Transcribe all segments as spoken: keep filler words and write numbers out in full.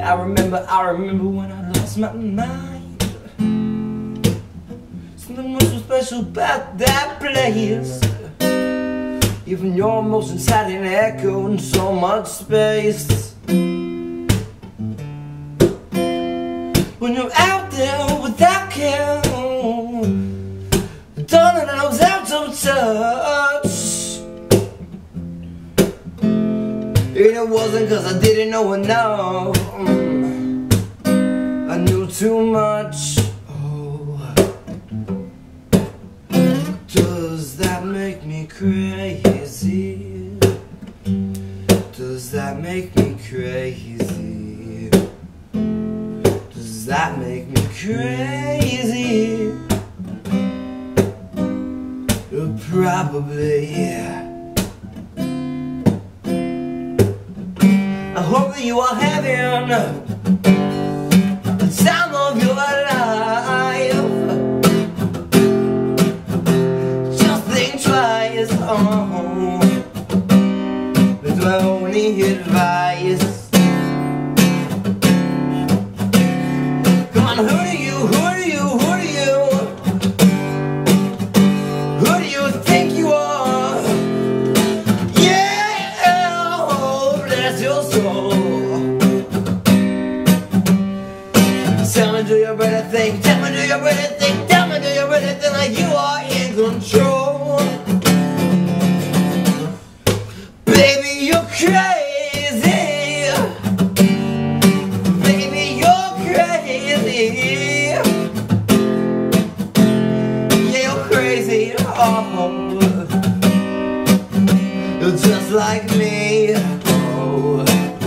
I remember, I remember when I lost my mind. Something was so special about that place. Even your emotions had an echo in so much space. When you're out there without care, darling, I was out of touch. And it wasn't cause I didn't know enough, I knew too much. Oh, does that make me crazy? Does that make me crazy? Does that make me crazy? Probably, yeah. I hope that you are having the time of your life. Just think twice, oh, that's my only advice. Come on, who do you, who do you, who do you, who do you think you are? Yeah, oh, bless your soul. Tell me, do you really think, tell me, do you really think, tell me, do you really think like you are in control? Baby, you're crazy. Baby, you're crazy. Yeah, you're crazy. Oh, you're just like me. Oh.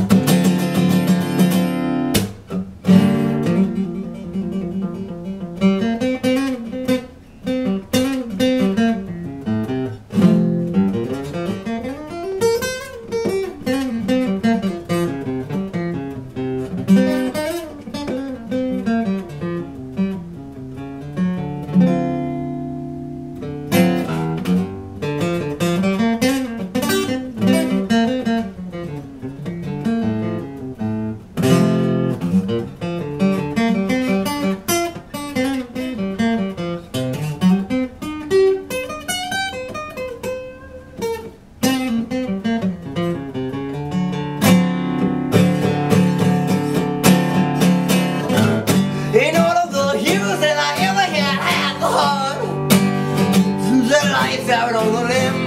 In all of the years that I ever had, had the heart to let life out on the limb.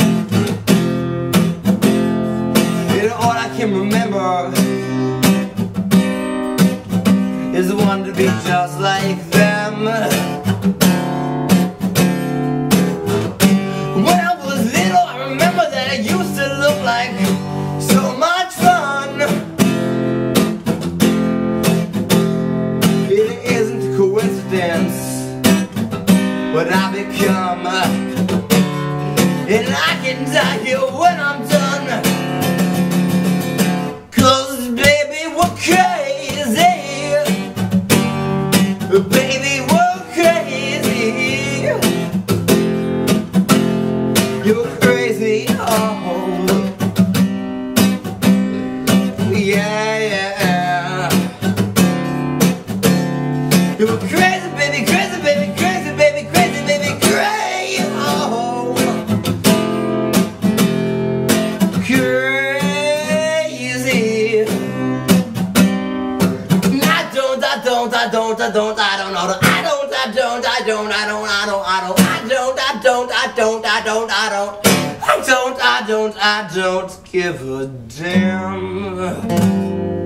And all I can remember is the one to be just like them. When I was little, I remember that it used to look like so much fun. It isn't a coincidence what I become, and I can die here when I'm done. Cause baby, we're crazy. Baby, we're crazy. You're crazy, oh. Yeah, yeah. You're crazy, baby, crazy, baby, crazy, baby, crazy, baby, crazy, oh. Crazy. I don't, I don't, I don't, I don't, I don't know. I don't, I don't, I don't, I don't, I don't, I don't, I don't, I don't, I don't, I don't, I don't, I don't, I don't, I don't give a damn.